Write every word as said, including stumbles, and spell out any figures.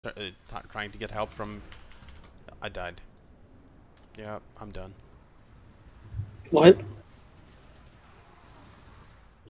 uh, trying to get help from... I died. Yeah, I'm done. What?